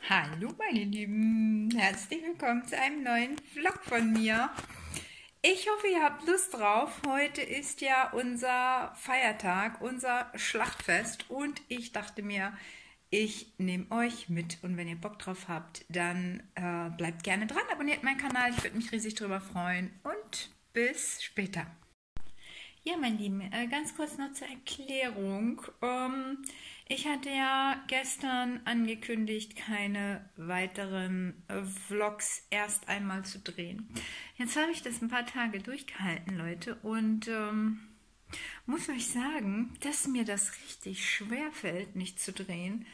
Hallo meine Lieben, herzlich willkommen zu einem neuen Vlog von mir. Ich hoffe, ihr habt Lust drauf. Heute ist ja unser Feiertag, unser Schlachtfest und ich dachte mir, ich nehme euch mit und wenn ihr Bock drauf habt, dann bleibt gerne dran, abonniert meinen Kanal, ich würde mich riesig drüber freuen und bis später. Ja, mein Lieben, ganz kurz noch zur Erklärung. Ich hatte ja gestern angekündigt, keine weiteren Vlogs erst einmal zu drehen. Jetzt habe ich das ein paar Tage durchgehalten, Leute, und muss euch sagen, dass mir das richtig schwer fällt, nicht zu drehen.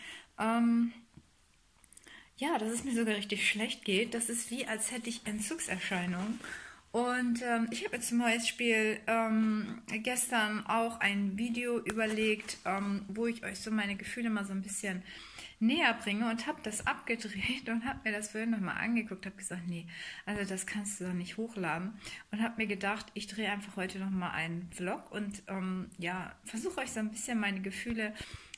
Ja, dass es mir sogar richtig schlecht geht. Das ist wie, als hätte ich Entzugserscheinungen. Und ich habe mir zum Beispiel gestern auch ein Video überlegt, wo ich euch so meine Gefühle mal so ein bisschen näher bringe und habe das abgedreht und habe mir das vorhin nochmal angeguckt, habe gesagt, nee, also das kannst du doch nicht hochladen und habe mir gedacht, ich drehe einfach heute nochmal einen Vlog und ja, versuche euch so ein bisschen meine Gefühle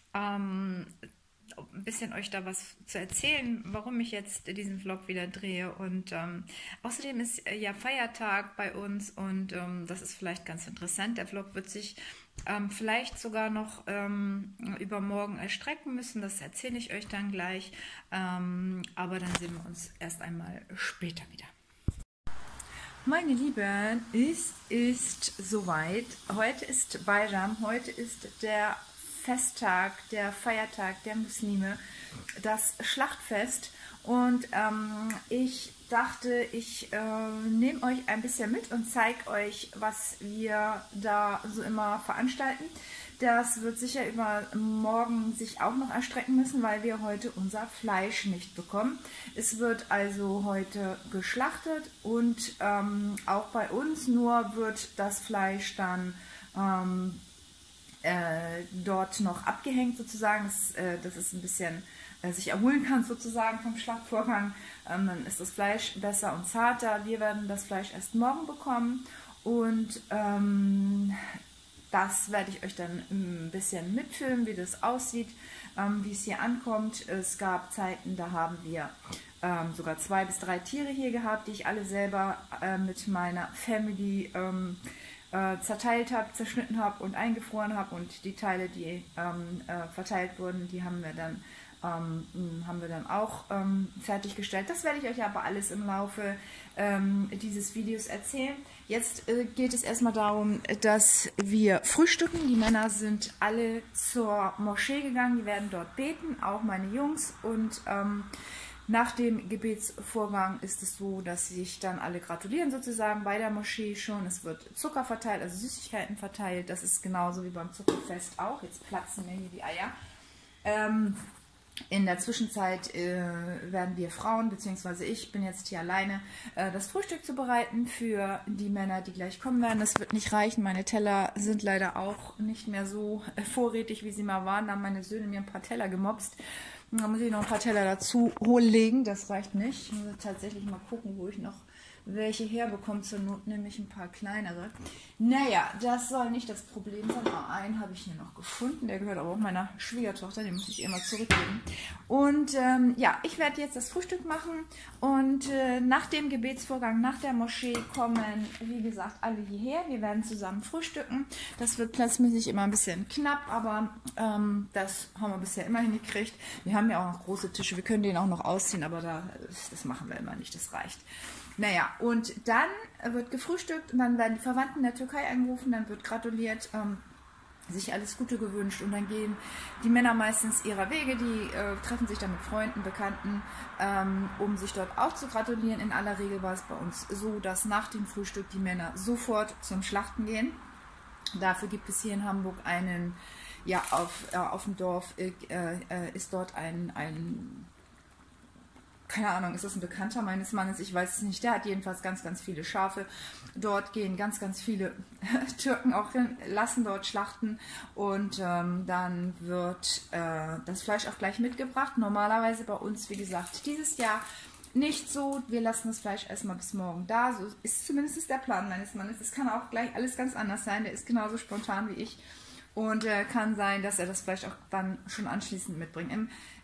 ein bisschen euch da was zu erzählen, warum ich jetzt diesen Vlog wieder drehe. Und außerdem ist ja Feiertag bei uns und das ist vielleicht ganz interessant. Der Vlog wird sich vielleicht sogar noch übermorgen erstrecken müssen. Das erzähle ich euch dann gleich. Aber dann sehen wir uns erst einmal später wieder. Meine Lieben, es ist soweit. Heute ist Bayram, heute ist der Festtag, der Feiertag der Muslime, das Schlachtfest. Und ich dachte, ich nehme euch ein bisschen mit und zeige euch, was wir da so immer veranstalten. Das wird sicher über morgen sich auch noch erstrecken müssen, weil wir heute unser Fleisch nicht bekommen. Es wird also heute geschlachtet und auch bei uns nur wird das Fleisch dann dort noch abgehängt sozusagen, dass es ein bisschen sich erholen kann sozusagen vom Schlachtvorgang. Dann ist das Fleisch besser und zarter. Wir werden das Fleisch erst morgen bekommen und das werde ich euch dann ein bisschen mitfilmen, wie das aussieht, wie es hier ankommt. Es gab Zeiten, da haben wir sogar 2 bis 3 Tiere hier gehabt, die ich alle selber mit meiner Family zerteilt habe, zerschnitten habe und eingefroren habe und die Teile, die verteilt wurden, die haben wir dann auch fertiggestellt. Das werde ich euch aber alles im Laufe dieses Videos erzählen. Jetzt geht es erstmal darum, dass wir frühstücken. Die Männer sind alle zur Moschee gegangen, die werden dort beten, auch meine Jungs und nach dem Gebetsvorgang ist es so, dass sich dann alle gratulieren sozusagen bei der Moschee schon. Es wird Zucker verteilt, also Süßigkeiten verteilt. Das ist genauso wie beim Zuckerfest auch. Jetzt platzen mir hier die Eier. In der Zwischenzeit werden wir Frauen, beziehungsweise ich bin jetzt hier alleine, das Frühstück zubereiten für die Männer, die gleich kommen werden. Das wird nicht reichen. Meine Teller sind leider auch nicht mehr so vorrätig, wie sie mal waren. Da haben meine Söhne mir ein paar Teller gemopst. Da muss ich noch ein paar Teller dazu holen. Das reicht nicht. Ich muss tatsächlich mal gucken, wo ich noch welche herbekomme. Zur Not nehme ich ein paar kleinere. Naja, das soll nicht das Problem sein. Einen habe ich hier noch gefunden. Der gehört aber auch meiner Schwiegertochter. Den muss ich ihr mal zurückgeben. Und ja, ich werde jetzt das Frühstück machen. Und nach dem Gebetsvorgang, nach der Moschee kommen, wie gesagt, alle hierher. Wir werden zusammen frühstücken. Das wird platzmäßig immer ein bisschen knapp, aber das haben wir bisher immer hingekriegt. Wir haben ja auch noch große Tische. Wir können den auch noch ausziehen, aber das machen wir immer nicht. Das reicht. Naja, und dann wird gefrühstückt und dann werden die Verwandten in der Türkei angerufen, dann wird gratuliert, sich alles Gute gewünscht und dann gehen die Männer meistens ihrer Wege, die treffen sich dann mit Freunden, Bekannten, um sich dort auch zu gratulieren. In aller Regel war es bei uns so, dass nach dem Frühstück die Männer sofort zum Schlachten gehen. Dafür gibt es hier in Hamburg einen, ja, auf dem Dorf ist dort ein keine Ahnung, ist das ein Bekannter meines Mannes? Ich weiß es nicht. Der hat jedenfalls ganz, ganz viele Schafe. Dort gehen ganz, ganz viele Türken auch hin, lassen dort schlachten und dann wird das Fleisch auch gleich mitgebracht. Normalerweise bei uns, wie gesagt, dieses Jahr nicht so. Wir lassen das Fleisch erstmal bis morgen da. So ist zumindest der Plan meines Mannes. Es kann auch gleich alles ganz anders sein. Der ist genauso spontan wie ich. Und kann sein, dass er das Fleisch auch dann schon anschließend mitbringt.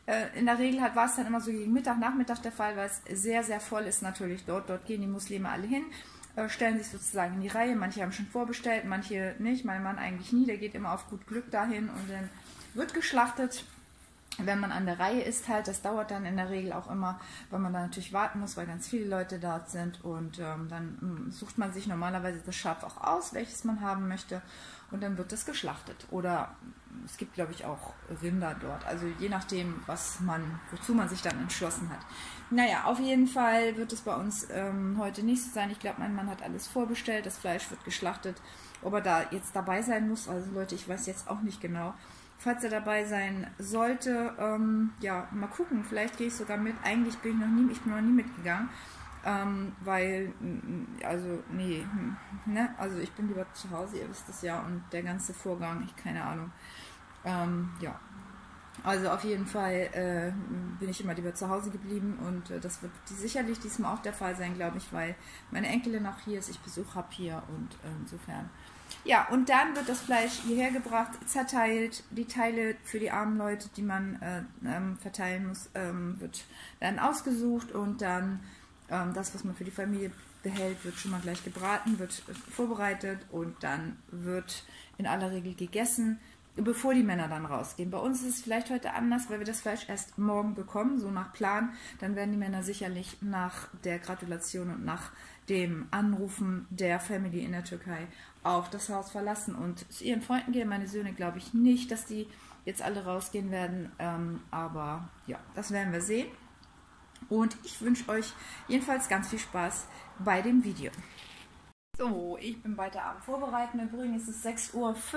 In der Regel war es dann immer so gegen Mittag, Nachmittag der Fall, weil es sehr, sehr voll ist natürlich dort. Dort gehen die Muslime alle hin, stellen sich sozusagen in die Reihe. Manche haben schon vorbestellt, manche nicht. Mein Mann eigentlich nie, der geht immer auf gut Glück dahin und dann wird geschlachtet. Wenn man an der Reihe ist halt, das dauert dann in der Regel auch immer, weil man da natürlich warten muss, weil ganz viele Leute dort sind und dann sucht man sich normalerweise das Schaf auch aus, welches man haben möchte und dann wird das geschlachtet. Oder es gibt, glaube ich, auch Rinder dort, also je nachdem, wozu man sich dann entschlossen hat. Naja, auf jeden Fall wird es bei uns heute nicht so sein. Ich glaube, mein Mann hat alles vorbestellt, das Fleisch wird geschlachtet. Ob er da jetzt dabei sein muss, also Leute, ich weiß jetzt auch nicht genau. Falls er dabei sein sollte, ja, mal gucken, vielleicht gehe ich sogar mit. Eigentlich bin ich noch nie mitgegangen, weil, also, nee, ne, also ich bin lieber zu Hause, ihr wisst das ja, und der ganze Vorgang, keine Ahnung, ja. Also auf jeden Fall bin ich immer lieber zu Hause geblieben und das wird sicherlich diesmal auch der Fall sein, glaube ich, weil meine Enkelin auch hier ist, ich Besuch habe hier und insofern. Ja, und dann wird das Fleisch hierher gebracht, zerteilt, die Teile für die armen Leute, die man verteilen muss, wird dann ausgesucht und dann das, was man für die Familie behält, wird schon mal gleich gebraten, wird vorbereitet und dann wird in aller Regel gegessen, bevor die Männer dann rausgehen. Bei uns ist es vielleicht heute anders, weil wir das Fleisch erst morgen bekommen, so nach Plan. Dann werden die Männer sicherlich nach der Gratulation und nach dem Anrufen der Family in der Türkei auch das Haus verlassen und zu ihren Freunden gehen. Meine Söhne glaube ich nicht, dass die jetzt alle rausgehen werden, aber ja, das werden wir sehen. Und ich wünsche euch jedenfalls ganz viel Spaß bei dem Video. So, ich bin weiter am Vorbereiten. Übrigens ist es 6:45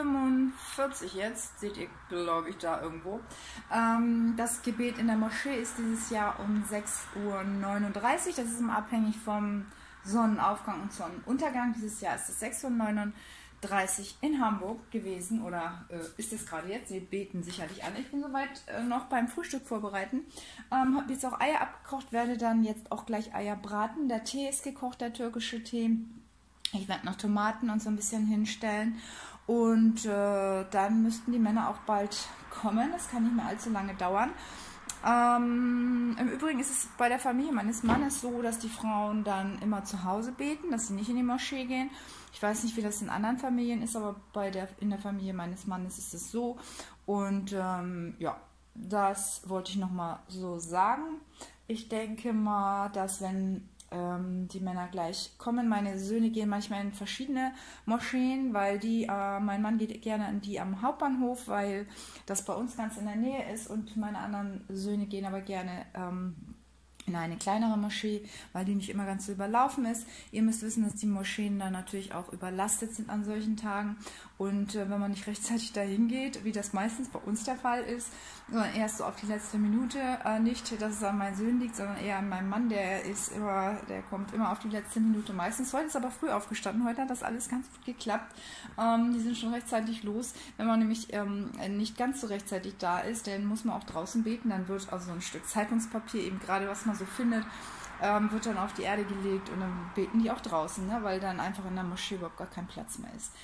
Uhr jetzt, seht ihr, glaube ich, da irgendwo. Das Gebet in der Moschee ist dieses Jahr um 6:39 Uhr. Das ist immer abhängig vom Sonnenaufgang und Sonnenuntergang. Dieses Jahr ist es 6:39 Uhr in Hamburg gewesen oder ist es gerade jetzt? Sie beten sicherlich an. Ich bin soweit noch beim Frühstück vorbereiten. Habe jetzt auch Eier abgekocht, werde dann jetzt auch gleich Eier braten. Der Tee ist gekocht, der türkische Tee. Ich werde noch Tomaten und so ein bisschen hinstellen und dann müssten die Männer auch bald kommen. Das kann nicht mehr allzu lange dauern. Im Übrigen ist es bei der Familie meines Mannes so, dass die Frauen dann immer zu Hause beten, dass sie nicht in die Moschee gehen. Ich weiß nicht, wie das in anderen Familien ist, aber in der Familie meines Mannes ist es so. Und ja, das wollte ich nochmal so sagen. Ich denke mal, dass wenn die Männer gleich kommen. Meine Söhne gehen manchmal in verschiedene Moscheen, weil mein Mann geht gerne in die am Hauptbahnhof, weil das bei uns ganz in der Nähe ist und meine anderen Söhne gehen aber gerne in eine kleinere Moschee, weil die nicht immer ganz so überlaufen ist. Ihr müsst wissen, dass die Moscheen dann natürlich auch überlastet sind an solchen Tagen und wenn man nicht rechtzeitig dahin geht, wie das meistens bei uns der Fall ist, sondern erst so auf die letzte Minute, nicht, dass es an meinen Söhnen liegt, sondern eher an meinem Mann, der kommt immer auf die letzte Minute meistens. Heute ist aber früh aufgestanden, heute hat das alles ganz gut geklappt. Die sind schon rechtzeitig los. Wenn man nämlich nicht ganz so rechtzeitig da ist, dann muss man auch draußen beten, dann wird also so ein Stück Zeitungspapier, eben gerade was man so findet, wird dann auf die Erde gelegt und dann beten die auch draußen, ne, weil dann einfach in der Moschee überhaupt gar kein Platz mehr ist.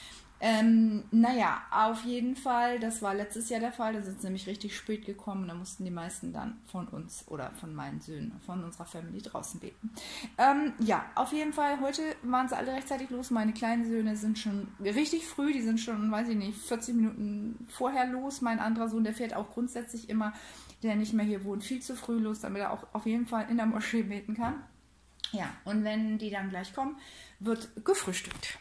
Naja, auf jeden Fall, das war letztes Jahr der Fall, da sind sie nämlich richtig spät gekommen und da mussten die meisten dann von uns oder von meinen Söhnen, von unserer Family draußen beten. Ja, auf jeden Fall, heute waren sie alle rechtzeitig los, meine kleinen Söhne sind schon richtig früh, die sind schon, weiß ich nicht, 40 Minuten vorher los, mein anderer Sohn, der fährt auch grundsätzlich immer, der nicht mehr hier wohnt, viel zu früh los, damit er auch auf jeden Fall in der Moschee beten kann. Ja, und wenn die dann gleich kommen, wird gefrühstückt.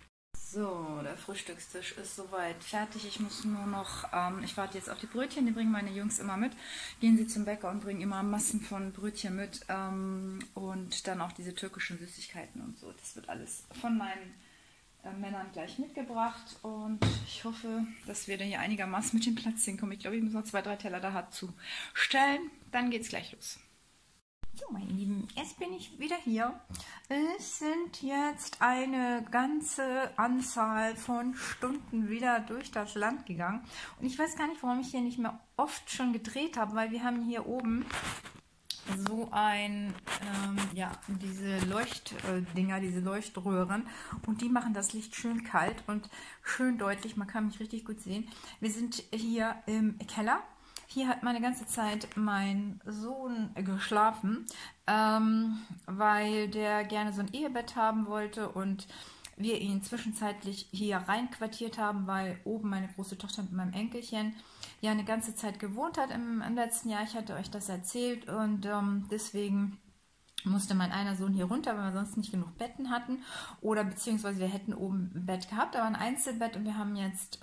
So, der Frühstückstisch ist soweit fertig. Ich muss nur noch, ich warte jetzt auf die Brötchen, die bringen meine Jungs immer mit. Gehen sie zum Bäcker und bringen immer Massen von Brötchen mit und dann auch diese türkischen Süßigkeiten und so. Das wird alles von meinen Männern gleich mitgebracht und ich hoffe, dass wir da hier einigermaßen mit dem Platz hinkommen. Ich glaube, ich muss noch 2, 3 Teller da zu stellen. Dann geht's gleich los. So, meine Lieben, jetzt bin ich wieder hier. Es sind jetzt eine ganze Anzahl von Stunden wieder durch das Land gegangen. Und ich weiß gar nicht, warum ich hier nicht mehr oft schon gedreht habe, weil wir haben hier oben so ein, ja, diese Leuchtdinger, diese Leuchtröhren. Und die machen das Licht schön kalt und schön deutlich. Man kann mich richtig gut sehen. Wir sind hier im Keller. Hier hat meine ganze Zeit mein Sohn geschlafen, weil der gerne so ein Ehebett haben wollte und wir ihn zwischenzeitlich hier reinquartiert haben, weil oben meine große Tochter mit meinem Enkelchen ja eine ganze Zeit gewohnt hat im letzten Jahr. Ich hatte euch das erzählt und deswegen musste mein einer Sohn hier runter, weil wir sonst nicht genug Betten hatten. Oder beziehungsweise wir hätten oben ein Bett gehabt, aber ein Einzelbett. Und wir haben jetzt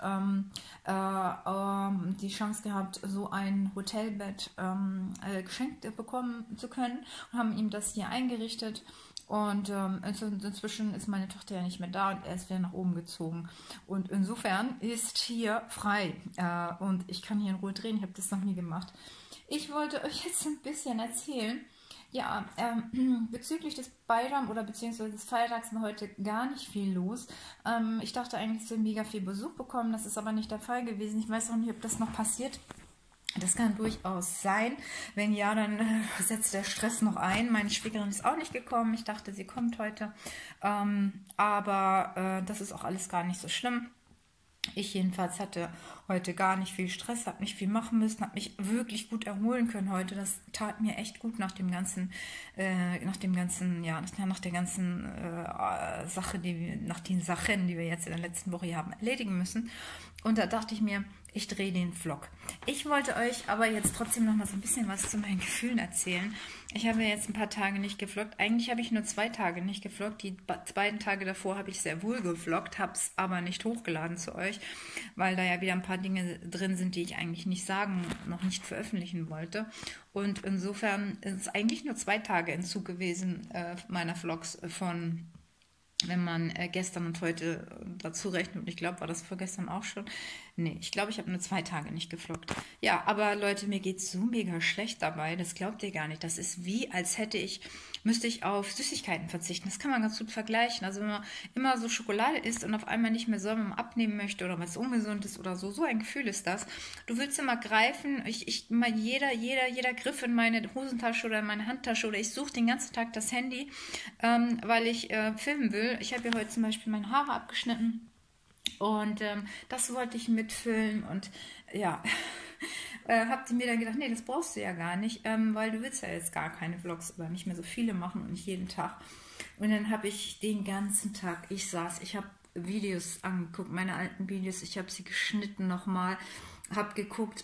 die Chance gehabt, so ein Hotelbett geschenkt bekommen zu können. Und haben ihm das hier eingerichtet. Und inzwischen ist meine Tochter ja nicht mehr da und er ist wieder nach oben gezogen. Und insofern ist hier frei. Und ich kann hier in Ruhe drehen. Ich habe das noch nie gemacht. Ich wollte euch jetzt ein bisschen erzählen. Ja, bezüglich des Bayram oder beziehungsweise des Feiertags war heute gar nicht viel los. Ich dachte eigentlich, dass wir mega viel Besuch bekommen. Das ist aber nicht der Fall gewesen. Ich weiß auch nicht, ob das noch passiert. Das kann durchaus sein. Wenn ja, dann setzt der Stress noch ein. Meine Schwägerin ist auch nicht gekommen. Ich dachte, sie kommt heute. Aber das ist auch alles gar nicht so schlimm. Ich jedenfalls hatte heute gar nicht viel Stress, habe nicht viel machen müssen, habe mich wirklich gut erholen können heute. Das tat mir echt gut nach dem ganzen, nach der ganzen Sache, nach den Sachen, die wir jetzt in der letzten Woche hier haben erledigen müssen. Und da dachte ich mir, ich drehe den Vlog. Ich wollte euch aber jetzt trotzdem noch mal so ein bisschen was zu meinen Gefühlen erzählen. Ich habe jetzt ein paar Tage nicht gevloggt. Eigentlich habe ich nur 2 Tage nicht gevloggt. Die beiden Tage davor habe ich sehr wohl gevloggt, habe es aber nicht hochgeladen zu euch, weil da ja wieder ein paar Dinge drin sind, die ich eigentlich nicht sagen, noch nicht veröffentlichen wollte. Und insofern ist es eigentlich nur 2 Tage Entzug gewesen meiner Vlogs von... Wenn man gestern und heute dazu rechnet, und ich glaube, war das vorgestern auch schon. Nee, ich glaube, ich habe nur 2 Tage nicht gevloggt. Ja, aber Leute, mir geht es so mega schlecht dabei, das glaubt ihr gar nicht. Das ist wie, als müsste ich auf Süßigkeiten verzichten. Das kann man ganz gut vergleichen. Also wenn man immer so Schokolade isst und auf einmal nicht mehr soll, wenn man abnehmen möchte oder was ungesund ist oder so. So ein Gefühl ist das. Du willst immer greifen, jeder Griff in meine Hosentasche oder in meine Handtasche oder ich suche den ganzen Tag das Handy, weil ich filmen will. Ich habe ja heute zum Beispiel meine Haare abgeschnitten und das wollte ich mitfilmen und ja, habt ihr mir dann gedacht, nee, das brauchst du ja gar nicht, weil du willst ja jetzt gar keine Vlogs oder nicht mehr so viele machen und nicht jeden Tag. Und dann habe ich den ganzen Tag, ich habe Videos angeguckt, meine alten Videos, ich habe sie geschnitten nochmal, habe geguckt,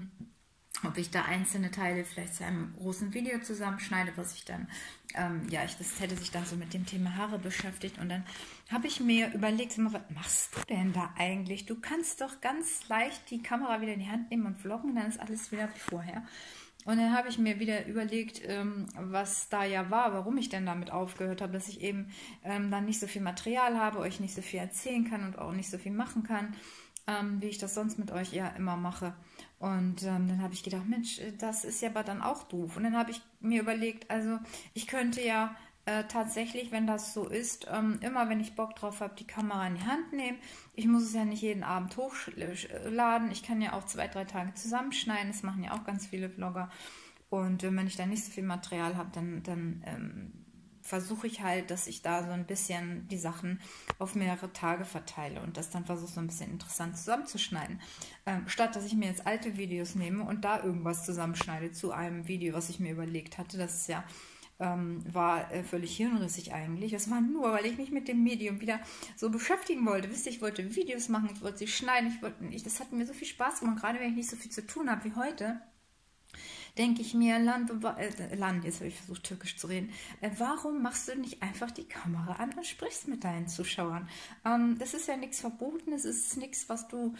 ob ich da einzelne Teile vielleicht zu einem großen Video zusammenschneide, was ich dann, das hätte sich dann so mit dem Thema Haare beschäftigt. Und dann habe ich mir überlegt, was machst du denn da eigentlich? Du kannst doch ganz leicht die Kamera wieder in die Hand nehmen und vloggen, dann ist alles wieder wie vorher. Und dann habe ich mir wieder überlegt, was da ja war, warum ich denn damit aufgehört habe, dass ich eben dann nicht so viel Material habe, euch nicht so viel erzählen kann und auch nicht so viel machen kann, wie ich das sonst mit euch ja immer mache. Und dann habe ich gedacht, Mensch, das ist ja aber dann auch doof. Und dann habe ich mir überlegt, also ich könnte ja tatsächlich, wenn das so ist, immer wenn ich Bock drauf habe, die Kamera in die Hand nehmen. Ich muss es ja nicht jeden Abend hochladen. Ich kann ja auch 2, 3 Tage zusammenschneiden. Das machen ja auch ganz viele Vlogger. Und wenn ich dann nicht so viel Material habe, dann versuche ich halt, dass ich da so ein bisschen die Sachen auf mehrere Tage verteile und das dann versuche so ein bisschen interessant zusammenzuschneiden. Statt dass ich mir jetzt alte Videos nehme und da irgendwas zusammenschneide zu einem Video, was ich mir überlegt hatte. Das ist ja war völlig hirnrissig eigentlich. Das war nur, weil ich mich mit dem Medium wieder so beschäftigen wollte. Wisst ihr, ich wollte Videos machen, ich wollte sie schneiden, das hat mir so viel Spaß gemacht, gerade wenn ich nicht so viel zu tun habe wie heute. Denke ich mir, jetzt habe ich versucht, Türkisch zu reden, warum machst du nicht einfach die Kamera an und sprichst mit deinen Zuschauern? Das ist ja nichts verboten, es ist nichts, was du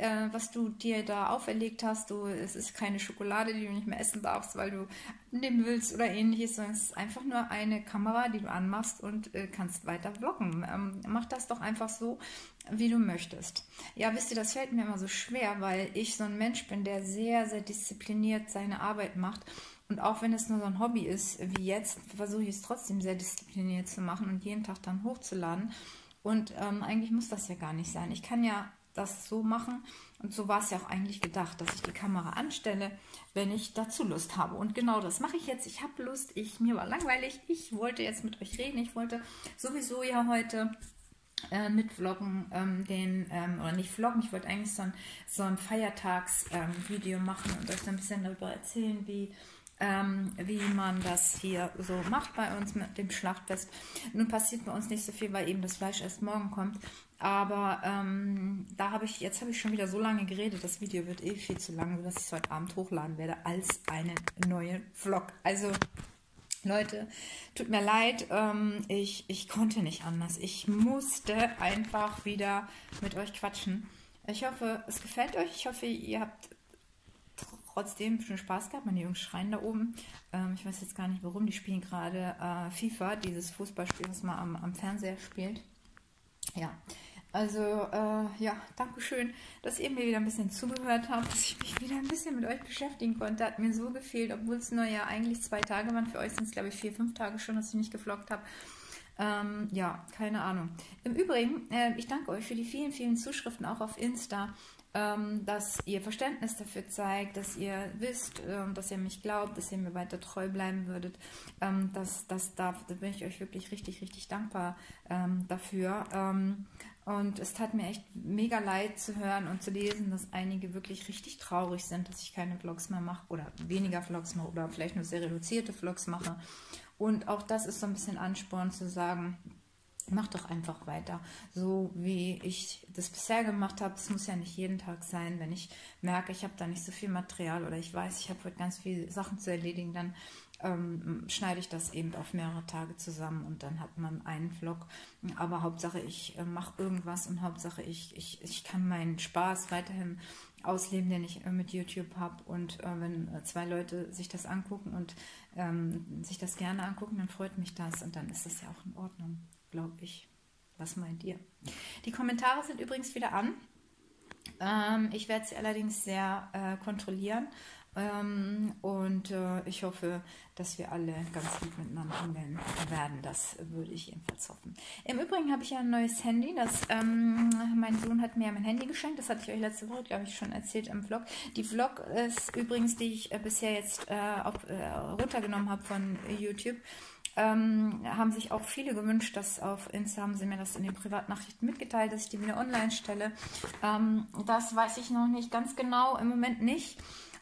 dir da auferlegt hast. Es ist keine Schokolade, die du nicht mehr essen darfst, weil du abnehmen willst oder ähnliches, sondern es ist einfach nur eine Kamera, die du anmachst und kannst weiter vloggen. Mach das doch einfach so, wie du möchtest. Ja, wisst ihr, das fällt mir immer so schwer, weil ich so ein Mensch bin, der sehr, sehr diszipliniert seine Arbeit macht. Und auch wenn es nur so ein Hobby ist, wie jetzt, versuche ich es trotzdem sehr diszipliniert zu machen und jeden Tag dann hochzuladen. Und eigentlich muss das ja gar nicht sein. Ich kann ja das so machen und so war es ja auch eigentlich gedacht, dass ich die Kamera anstelle, wenn ich dazu Lust habe. Und genau das mache ich jetzt. Ich habe Lust, mir war langweilig, ich wollte jetzt mit euch reden. Ich wollte sowieso ja heute mit Vloggen, oder nicht Vloggen, ich wollte eigentlich so ein Feiertagsvideo machen und euch ein bisschen darüber erzählen, wie man das hier so macht bei uns mit dem Schlachtfest. Nun passiert bei uns nicht so viel, weil eben das Fleisch erst morgen kommt. Aber jetzt habe ich schon wieder so lange geredet, das Video wird eh viel zu lang, sodass ich es heute Abend hochladen werde als einen neuen Vlog. Also Leute, tut mir leid, ich konnte nicht anders. Ich musste einfach wieder mit euch quatschen. Ich hoffe, es gefällt euch. Ich hoffe, ihr habt trotzdem schon Spaß gehabt. Meine Jungs schreien da oben. Ich weiß jetzt gar nicht warum. Die spielen gerade FIFA, dieses Fußballspiel, was man am Fernseher spielt. Ja, also ja, Dankeschön, dass ihr mir wieder ein bisschen zugehört habt, dass ich mich wieder ein bisschen mit euch beschäftigen konnte. Hat mir so gefehlt, obwohl es nur ja eigentlich 2 Tage waren. Für euch sind es, glaube ich, 4, 5 Tage schon, dass ich nicht gevloggt habe. Ja, keine Ahnung. Im Übrigen, ich danke euch für die vielen, vielen Zuschriften, auch auf Insta, dass ihr Verständnis dafür zeigt, dass ihr wisst, dass ihr mich glaubt, dass ihr mir weiter treu bleiben würdet. Da bin ich euch wirklich richtig, richtig dankbar dafür. Und es tat mir echt mega leid zu hören und zu lesen, dass einige wirklich richtig traurig sind, dass ich keine Vlogs mehr mache oder weniger Vlogs mache oder vielleicht nur sehr reduzierte Vlogs mache. Und auch das ist so ein bisschen Ansporn zu sagen, mach doch einfach weiter, so wie ich das bisher gemacht habe. Es muss ja nicht jeden Tag sein. Wenn ich merke, ich habe da nicht so viel Material oder ich weiß, ich habe heute ganz viele Sachen zu erledigen, dann schneide ich das eben auf mehrere Tage zusammen und dann hat man einen Vlog. Aber Hauptsache, ich mache irgendwas und Hauptsache, ich kann meinen Spaß weiterhin ausleben, den ich mit YouTube habe. Und wenn 2 Leute sich das angucken und sich das gerne angucken, dann freut mich das und dann ist das ja auch in Ordnung, glaube ich. Was meint ihr? Die Kommentare sind übrigens wieder an. Ich werde sie allerdings sehr kontrollieren. Und ich hoffe, dass wir alle ganz gut miteinander umgehen werden. Das würde ich jedenfalls hoffen. Im Übrigen habe ich ja ein neues Handy. Mein Sohn hat mir mein Handy geschenkt. Das hatte ich euch letzte Woche, glaube ich, schon erzählt im Vlog. Die Vlog ist übrigens, die ich bisher jetzt runtergenommen habe von YouTube. Haben sich auch viele gewünscht, dass auf Insta haben sie mir das in den Privatnachrichten mitgeteilt, dass ich die wieder online stelle. Das weiß ich noch nicht ganz genau, im Moment nicht.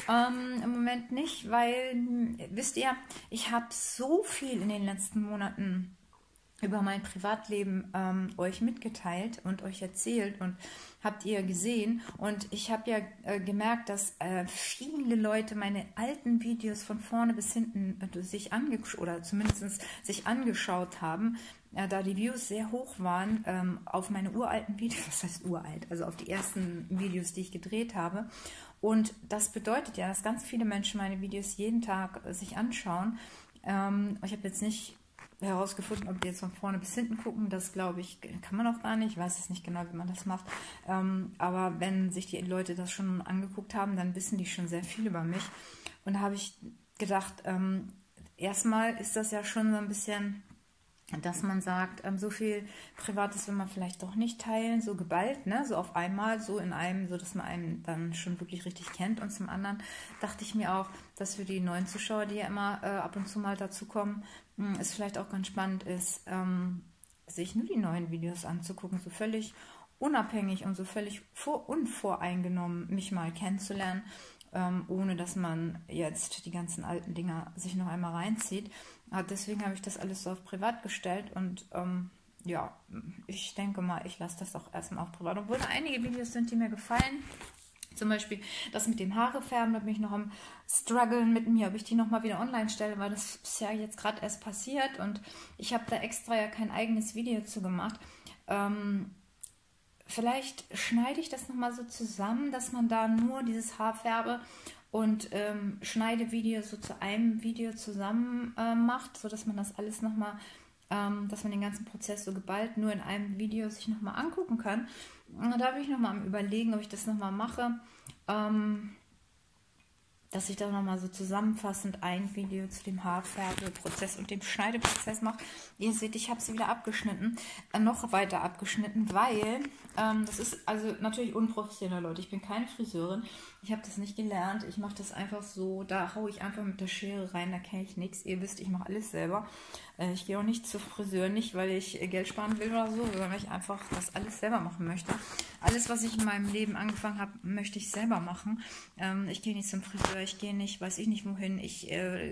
Weil, wisst ihr, ich habe so viel in den letzten Monaten über mein Privatleben euch mitgeteilt und euch erzählt und habt ihr gesehen. Und ich habe ja gemerkt, dass viele Leute meine alten Videos von vorne bis hinten sich angeschaut haben, da die Views sehr hoch waren auf meine uralten Videos, das heißt uralt, also auf die ersten Videos, die ich gedreht habe. Und das bedeutet ja, dass ganz viele Menschen meine Videos jeden Tag sich anschauen. Ich habe jetzt nicht herausgefunden, ob die jetzt von vorne bis hinten gucken. Das, glaube ich, kann man auch gar nicht. Ich weiß es nicht genau, wie man das macht. Aber wenn sich die Leute das schon angeguckt haben, dann wissen die schon sehr viel über mich. Und da habe ich gedacht, erstmal ist das ja schon so ein bisschen, dass man sagt, so viel Privates will man vielleicht doch nicht teilen, so geballt, ne? So auf einmal, so in einem, so dass man einen dann schon wirklich richtig kennt. Und zum anderen dachte ich mir auch, dass für die neuen Zuschauer, die ja immer ab und zu mal dazukommen, es vielleicht auch ganz spannend ist, sich nur die neuen Videos anzugucken, so völlig unabhängig und so völlig unvoreingenommen mich mal kennenzulernen, ohne dass man jetzt die ganzen alten Dinger sich noch einmal reinzieht. Deswegen habe ich das alles so auf privat gestellt und ja, ich denke mal, ich lasse das auch erstmal auf privat. Obwohl da einige Videos sind, die mir gefallen. Zum Beispiel das mit dem Haarefärben, da bin ich noch am struggeln mit mir, ob ich die nochmal wieder online stelle, weil das ist ja jetzt gerade erst passiert und ich habe da extra ja kein eigenes Video zu gemacht. Vielleicht schneide ich das nochmal so zusammen, dass man da nur dieses Haarfärbe und Schneidevideo so zu einem Video zusammen macht, sodass man das alles nochmal, dass man den ganzen Prozess so geballt nur in einem Video sich nochmal angucken kann. Und da bin ich nochmal am Überlegen, ob ich das nochmal mache. dass ich da nochmal so zusammenfassend ein Video zu dem Haarfärbeprozess und dem Schneideprozess mache. Ihr seht, ich habe sie wieder abgeschnitten, noch weiter abgeschnitten, weil das ist also natürlich unprofessionell, Leute. Ich bin keine Friseurin, ich habe das nicht gelernt, ich mache das einfach so, da haue ich einfach mit der Schere rein, da kenne ich nichts. Ihr wisst, ich mache alles selber. Ich gehe auch nicht zu Friseur, nicht weil ich Geld sparen will oder so, sondern weil ich einfach das alles selber machen möchte. Alles, was ich in meinem Leben angefangen habe, möchte ich selber machen. Ich gehe nicht zum Friseur, ich gehe nicht, weiß ich nicht wohin. Ich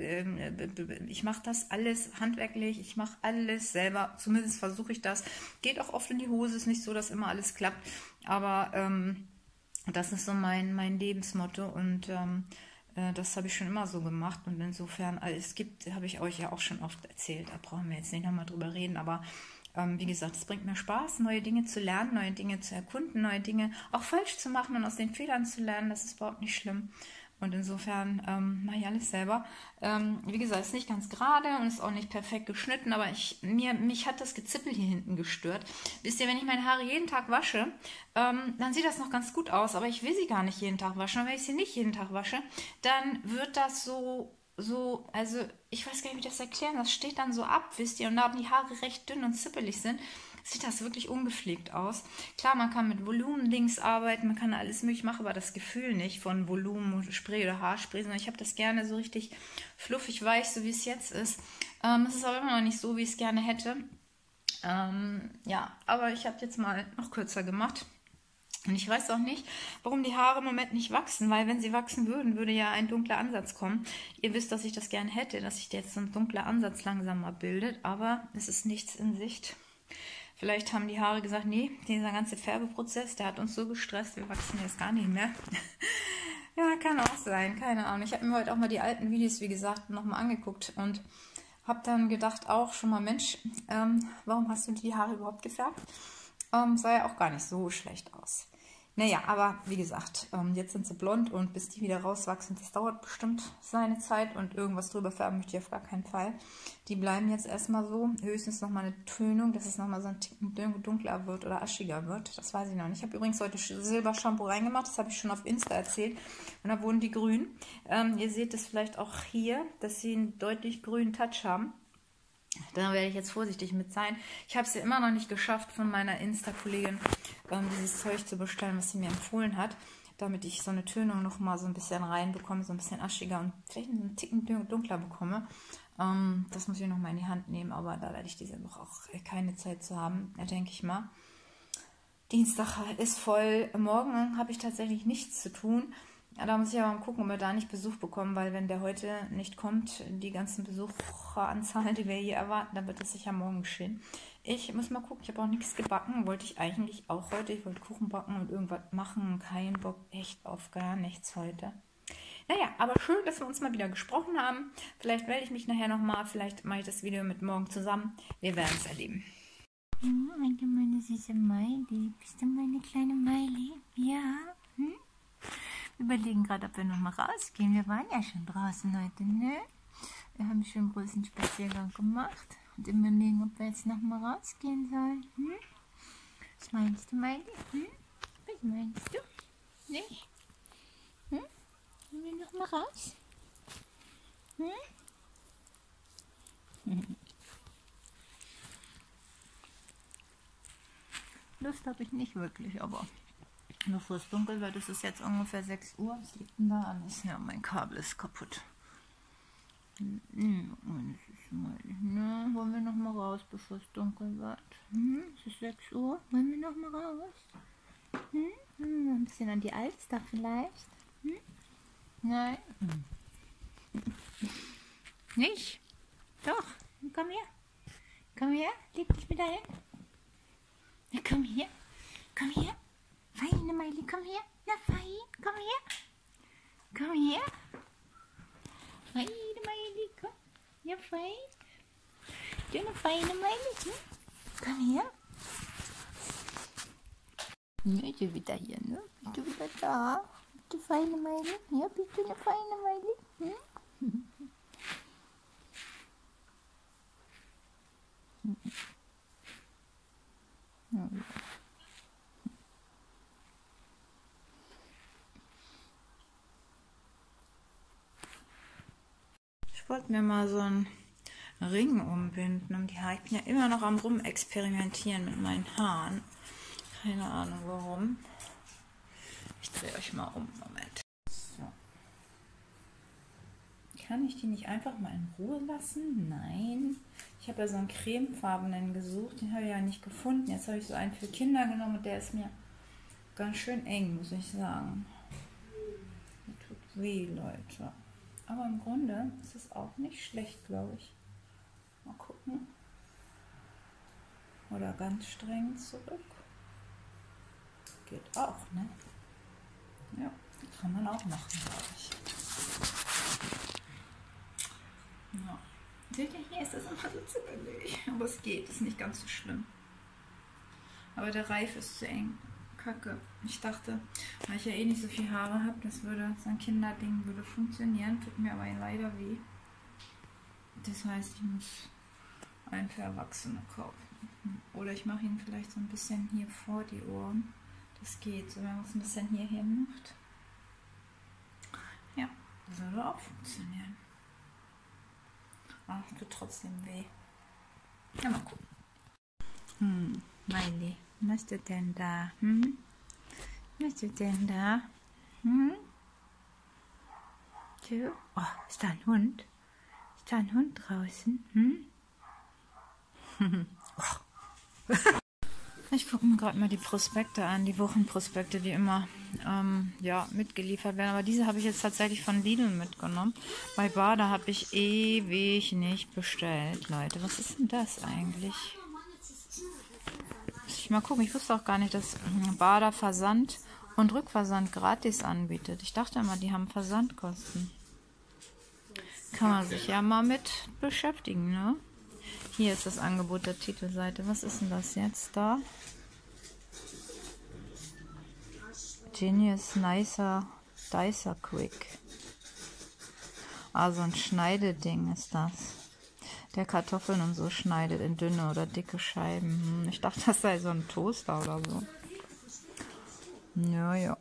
mache das alles handwerklich, ich mache alles selber. Zumindest versuche ich das. Geht auch oft in die Hose, ist nicht so, dass immer alles klappt. Aber das ist so mein Lebensmotto und das habe ich schon immer so gemacht. Und insofern, alles gibt, habe ich euch ja auch schon oft erzählt. Da brauchen wir jetzt nicht nochmal drüber reden, aber wie gesagt, es bringt mir Spaß, neue Dinge zu lernen, neue Dinge zu erkunden, neue Dinge auch falsch zu machen und aus den Fehlern zu lernen. Das ist überhaupt nicht schlimm. Und insofern mache ich alles selber. Wie gesagt, es ist nicht ganz gerade und ist auch nicht perfekt geschnitten, aber mich hat das Gezippel hier hinten gestört. Wisst ihr, wenn ich meine Haare jeden Tag wasche, dann sieht das noch ganz gut aus, aber ich will sie gar nicht jeden Tag waschen. Und wenn ich sie nicht jeden Tag wasche, dann wird das so, also ich weiß gar nicht, wie ich das erklären, das steht dann so ab, wisst ihr, und da die Haare recht dünn und zippelig sind, sieht das wirklich ungepflegt aus. Klar, man kann mit Volumendings arbeiten, man kann alles möglich machen, aber das Gefühl nicht von Volumenspray oder Haarspray, sondern ich habe das gerne so richtig fluffig weich, so wie es jetzt ist. Es ist aber immer noch nicht so, wie ich es gerne hätte. Ja, aber ich habe jetzt mal noch kürzer gemacht. Und ich weiß auch nicht, warum die Haare im Moment nicht wachsen, weil wenn sie wachsen würden, würde ja ein dunkler Ansatz kommen. Ihr wisst, dass ich das gerne hätte, dass sich jetzt so ein dunkler Ansatz langsam mal bildet, aber es ist nichts in Sicht. Vielleicht haben die Haare gesagt, nee, dieser ganze Färbeprozess, der hat uns so gestresst, wir wachsen jetzt gar nicht mehr. Ja, kann auch sein, keine Ahnung. Ich habe mir heute auch mal die alten Videos, wie gesagt, nochmal angeguckt und habe dann gedacht auch schon mal, Mensch, warum hast du die Haare überhaupt gefärbt? Sah ja auch gar nicht so schlecht aus. Naja, aber wie gesagt, jetzt sind sie blond und bis die wieder rauswachsen, das dauert bestimmt seine Zeit und irgendwas drüber färben möchte ich auf gar keinen Fall. Die bleiben jetzt erstmal so, höchstens nochmal eine Tönung, dass es nochmal so ein Ticken dunkler wird oder aschiger wird, das weiß ich noch nicht. Ich habe übrigens heute Silbershampoo reingemacht, das habe ich schon auf Insta erzählt und da wurden die grün. Ihr seht es vielleicht auch hier, dass sie einen deutlich grünen Touch haben. Da werde ich jetzt vorsichtig mit sein. Ich habe es ja immer noch nicht geschafft, von meiner Insta-Kollegin dieses Zeug zu bestellen, was sie mir empfohlen hat, damit ich so eine Tönung noch mal so ein bisschen reinbekomme, so ein bisschen aschiger und vielleicht einen Ticken dunkler bekomme. Das muss ich noch mal in die Hand nehmen, aber da werde ich diese Woche auch keine Zeit zu haben, denke ich mal. Dienstag ist voll. Morgen habe ich tatsächlich nichts zu tun. Ja, da muss ich aber mal gucken, ob wir da nicht Besuch bekommen, weil wenn der heute nicht kommt, die ganzen Besucheranzahlen, die wir hier erwarten, dann wird das sicher morgen geschehen. Ich muss mal gucken, ich habe auch nichts gebacken, wollte ich eigentlich auch heute. Ich wollte Kuchen backen und irgendwas machen, kein Bock, echt auf gar nichts heute. Naja, aber schön, dass wir uns mal wieder gesprochen haben. Vielleicht melde ich mich nachher nochmal, vielleicht mache ich das Video mit morgen zusammen. Wir werden es erleben. Danke, meine süße Miley. Bist du meine kleine Miley? Ja? Hm? Wir überlegen gerade, ob wir nochmal rausgehen. Wir waren ja schon draußen heute, ne? Wir haben schon einen großen Spaziergang gemacht. Und überlegen, ob wir jetzt nochmal rausgehen sollen. Hm? Was meinst du, Miley? Hm? Was meinst du? Nicht? Hm? Gehen wir nochmal raus? Hm? Lust habe ich nicht wirklich, aber bevor es dunkel wird, ist es jetzt ungefähr 6 Uhr. Was liegt denn da an? Ja, mein Kabel ist kaputt. Wollen wir noch mal raus, bevor es dunkel wird? Es ist 6 Uhr. Wollen wir noch mal raus? Ein bisschen an die Alster vielleicht? Nein? Nicht? Doch. Komm her. Komm her. Leg dich wieder hin. Na, komm her. Komm her. Feine Miley, komm her. Na, fein. Komm her. Komm her. Feine Miley, komm. Ja, fein. Du eine feine Miley. Komm her. Ja, ist du wieder hier, ne? Bist du wieder da? Bist du feine Miley? Ja, bist du eine feine Miley? wollte mir mal so einen Ring umbinden um die Haare. Ich bin ja immer noch am Rumexperimentieren mit meinen Haaren. Keine Ahnung warum. Ich drehe euch mal um. Moment. So. Kann ich die nicht einfach mal in Ruhe lassen? Nein. Ich habe ja so einen cremefarbenen gesucht. Den habe ich ja nicht gefunden. Jetzt habe ich so einen für Kinder genommen und der ist mir ganz schön eng, muss ich sagen. Der tut weh, Leute. Aber im Grunde ist es auch nicht schlecht, glaube ich. Mal gucken. Oder ganz streng zurück. Geht auch, ne? Ja, kann man auch machen, glaube ich. Ja. Seht ihr, hier ist das immer so zippelig. Aber es geht, ist nicht ganz so schlimm. Aber der Reif ist zu eng. Kacke. Ich dachte, weil ich ja eh nicht so viel Haare habe, das würde, so ein Kinderding würde funktionieren. Tut mir aber leider weh. Das heißt, ich muss einen für Erwachsene kaufen. Oder ich mache ihn vielleicht so ein bisschen hier vor die Ohren. Das geht, so wenn man es ein bisschen hierher macht. Ja, das würde auch funktionieren. Ach, tut trotzdem weh. Ja, mal gucken. Miley, was ist denn da? Was ist denn da? So. Oh, ist da ein Hund? Ist da ein Hund draußen? Oh. Ich gucke mir gerade mal die Prospekte an, die Wochenprospekte, die immer ja, mitgeliefert werden. Aber diese habe ich jetzt tatsächlich von Lidl mitgenommen. Bei Bada habe ich ewig nicht bestellt, Leute. Was ist denn das eigentlich? Muss ich mal gucken. Ich wusste auch gar nicht, dass Bada Versand und Rückversand gratis anbietet. Ich dachte immer, die haben Versandkosten. Kann man sich ja mal mit beschäftigen, ne? Hier ist das Angebot der Titelseite. Was ist denn das jetzt da? Genius Nicer Dicer Quick. Also ein Schneideding ist das. Der Kartoffeln und so schneidet in dünne oder dicke Scheiben. Ich dachte, das sei so ein Toaster oder so. Ja.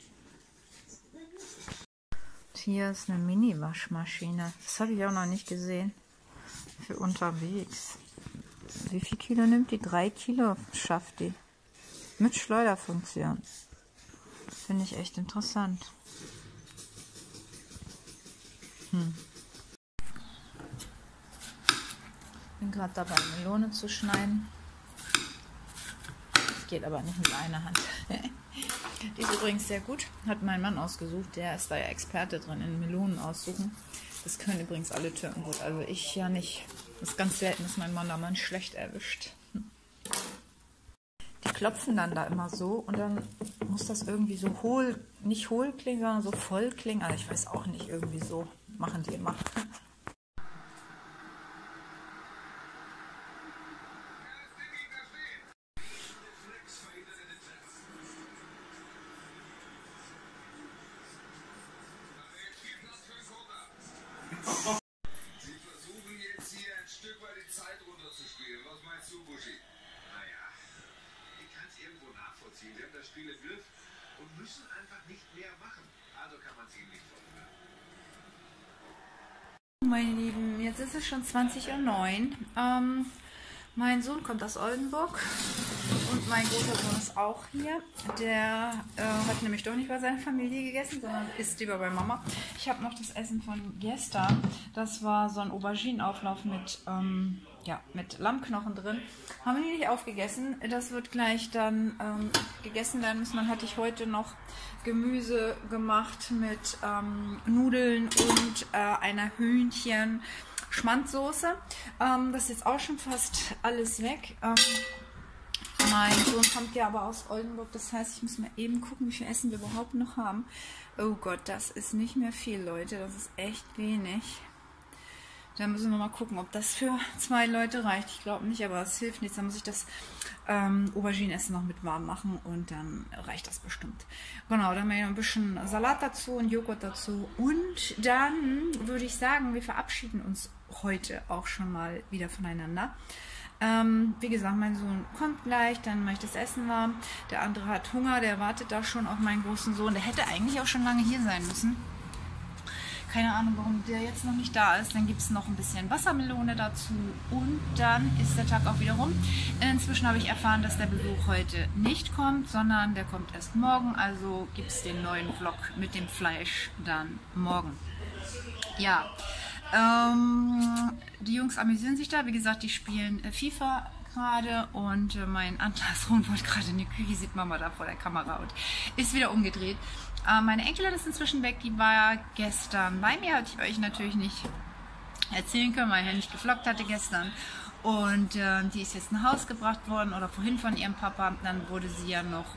Hier ist eine Mini-Waschmaschine. Das habe ich auch noch nicht gesehen. Für unterwegs. Wie viel Kilo nimmt die? 3 Kilo schafft die. Mit Schleuderfunktion. Finde ich echt interessant. Bin gerade dabei, Melone zu schneiden. Das geht aber nicht mit einer Hand. Die ist übrigens sehr gut. Hat mein Mann ausgesucht. Der ist da ja Experte drin in Melonen aussuchen. Das können übrigens alle Türken gut. Also ich ja nicht. Das ist ganz selten, dass mein Mann da mal schlecht erwischt. Die klopfen dann da immer so und dann muss das irgendwie so hohl, nicht hohl klingen, sondern so voll klingen. Also ich weiß auch nicht, irgendwie so machen die immer. Sie haben das Spiel im Griff und müssen einfach nicht mehr machen. Also kann man es ihnen nicht vorwerfen. Meine Lieben, jetzt ist es schon 20:09 Uhr. Mein Sohn kommt aus Oldenburg und mein großer Sohn ist auch hier. Der hat nämlich doch nicht bei seiner Familie gegessen, sondern isst lieber bei Mama. Ich habe noch das Essen von gestern. Das war so ein Auberginenauflauf mit, mit Lammknochen drin. Haben wir nicht aufgegessen. Das wird gleich dann gegessen werden müssen. Dann hatte ich heute noch Gemüse gemacht mit Nudeln und einer Hühnchen-Schmandsoße. Das ist jetzt auch schon fast alles weg. Mein Sohn kommt ja aber aus Oldenburg. Das heißt, ich muss mal eben gucken, wie viel Essen wir überhaupt noch haben. Oh Gott, das ist nicht mehr viel, Leute. Das ist echt wenig. Da müssen wir mal gucken, ob das für 2 Leute reicht. Ich glaube nicht, aber es hilft nichts. Dann muss ich das Auberginenessen noch mit warm machen und dann reicht das bestimmt. Genau, dann haben wir ein bisschen Salat dazu und Joghurt dazu. Und dann würde ich sagen, wir verabschieden uns heute auch schon mal wieder voneinander. Wie gesagt, mein Sohn kommt gleich, dann mache ich das Essen warm. Der andere hat Hunger, der wartet da schon auf meinen großen Sohn. Der hätte eigentlich auch schon lange hier sein müssen. keine Ahnung, warum der jetzt noch nicht da ist. Dann gibt es noch ein bisschen Wassermelone dazu und dann ist der Tag auch wieder rum. Inzwischen habe ich erfahren, dass der Besuch heute nicht kommt, sondern der kommt erst morgen. Also gibt es den neuen Vlog mit dem Fleisch dann morgen. Ja, die Jungs amüsieren sich da. Wie gesagt, die spielen FIFA gerade und mein Sohn wollte gerade in die Küche, sieht man mal da vor der Kamera und ist wieder umgedreht. Meine Enkelin ist inzwischen weg, die war gestern bei mir, hatte ich euch natürlich nicht erzählen können, weil ich ja nicht gevloggt hatte gestern. Und die ist jetzt nach Haus gebracht worden oder vorhin von ihrem Papa. Dann wollte sie ja noch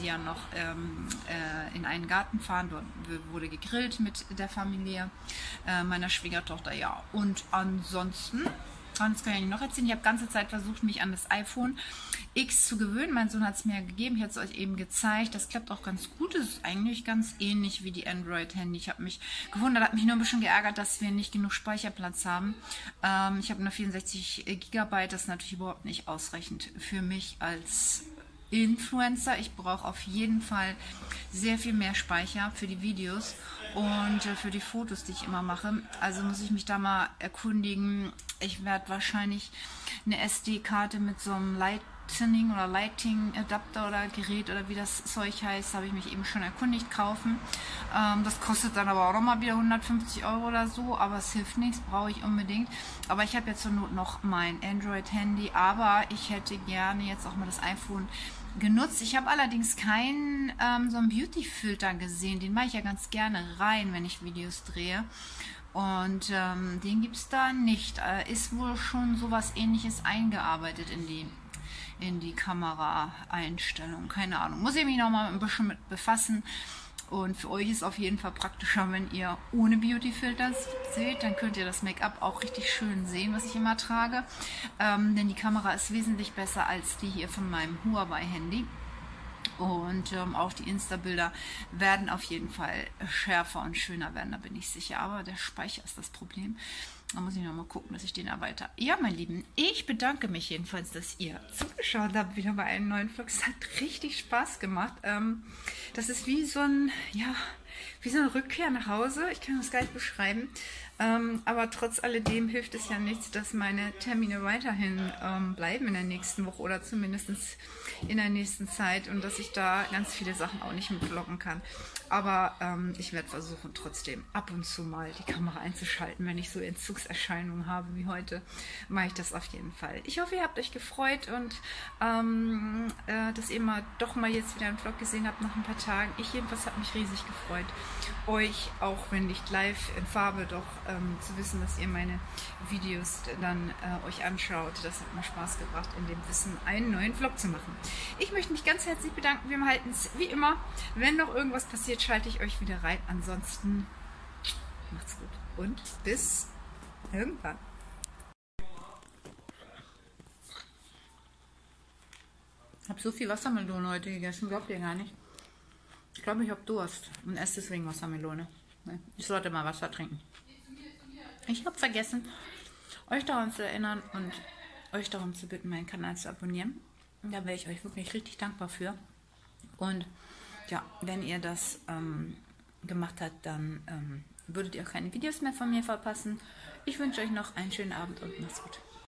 in einen Garten fahren. Dort wurde gegrillt mit der Familie meiner Schwiegertochter. Ja, und ansonsten, das kann ich noch erzählen. Ich habe ganze Zeit versucht, mich an das iPhone X zu gewöhnen. Mein Sohn hat es mir gegeben. Ich habe es euch eben gezeigt. Das klappt auch ganz gut. Es ist eigentlich ganz ähnlich wie die Android-Handy. Ich habe mich gewundert, hat mich nur ein bisschen geärgert, dass wir nicht genug Speicherplatz haben. Ich habe nur 64 GB. Das ist natürlich überhaupt nicht ausreichend für mich als Influencer. Ich brauche auf jeden Fall sehr viel mehr Speicher für die Videos und für die Fotos, die ich immer mache. Also muss ich mich da mal erkundigen. Ich werde wahrscheinlich eine SD-Karte mit so einem Lighting Adapter oder Gerät oder wie das Zeug heißt, habe ich mich eben schon erkundigt, kaufen. Das kostet dann aber auch nochmal wieder 150 € oder so, aber es hilft nichts, brauche ich unbedingt. Aber ich habe jetzt zur Not noch mein Android-Handy, aber ich hätte gerne jetzt auch mal das iPhone genutzt. Ich habe allerdings keinen so einen Beauty-Filter gesehen, den mache ich ja ganz gerne rein, wenn ich Videos drehe. Und den gibt es da nicht. Ist wohl schon sowas Ähnliches eingearbeitet in die Kameraeinstellung. Keine Ahnung. Muss ich mich noch mal ein bisschen mit befassen. Und für euch ist es auf jeden Fall praktischer, wenn ihr ohne Beauty-Filter seht. Dann könnt ihr das Make-up auch richtig schön sehen, was ich immer trage. Denn die Kamera ist wesentlich besser als die hier von meinem Huawei-Handy. Und auch die Insta-Bilder werden auf jeden Fall schärfer und schöner werden, da bin ich sicher. Aber der Speicher ist das Problem. Da muss ich noch mal gucken, dass ich den erweitere. Ja, meine Lieben, ich bedanke mich jedenfalls, dass ihr zugeschaut habt wieder bei einem neuen Vlog. Es hat richtig Spaß gemacht. Das ist wie so eine Rückkehr nach Hause. Ich kann das gar nicht beschreiben. Aber trotz alledem hilft es ja nichts, dass meine Termine weiterhin bleiben in der nächsten Woche oder zumindest in der nächsten Zeit und dass ich da ganz viele Sachen auch nicht mit vloggen kann. Aber ich werde versuchen, trotzdem ab und zu mal die Kamera einzuschalten, wenn ich so Entzugserscheinungen habe wie heute, mache ich das auf jeden Fall. Ich hoffe, ihr habt euch gefreut und dass ihr doch mal jetzt wieder einen Vlog gesehen habt nach ein paar Tagen. Ich jedenfalls habe mich riesig gefreut, euch, auch wenn nicht live in Farbe, doch zu wissen, dass ihr meine Videos dann euch anschaut. Das hat mir Spaß gebracht, in dem Wissen einen neuen Vlog zu machen. Ich möchte mich ganz herzlich bedanken. Wir halten es wie immer. Wenn noch irgendwas passiert, schalte ich euch wieder rein. Ansonsten macht's gut und bis irgendwann. Ich habe so viel Wassermelone heute gegessen, glaubt ihr gar nicht. Ich glaube, ich habe Durst und esse deswegen Wassermelone. Ich sollte mal Wasser trinken. Ich habe vergessen, euch daran zu erinnern und euch darum zu bitten, meinen Kanal zu abonnieren. Da wäre ich euch wirklich richtig dankbar für. Und ja, wenn ihr das gemacht habt, dann würdet ihr auch keine Videos mehr von mir verpassen. Ich wünsche euch noch einen schönen Abend und macht's gut.